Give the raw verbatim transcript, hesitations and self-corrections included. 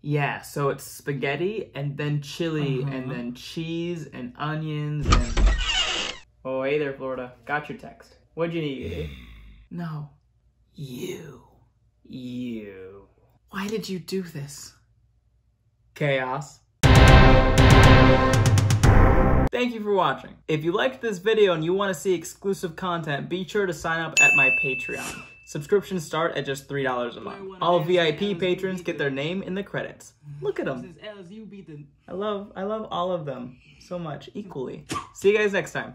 Yeah, so it's spaghetti and then chili uh-huh. and then cheese and onions and... Oh, hey there, Florida. Got your text. What'd you need? No. You. You. Why did you do this? Chaos. Thank you for watching. If you liked this video and you want to see exclusive content, be sure to sign up at my Patreon. Subscriptions start at just three dollars a month. All V I P patrons get their name in the credits. Look at them. I love, I love all of them so much, equally. See you guys next time.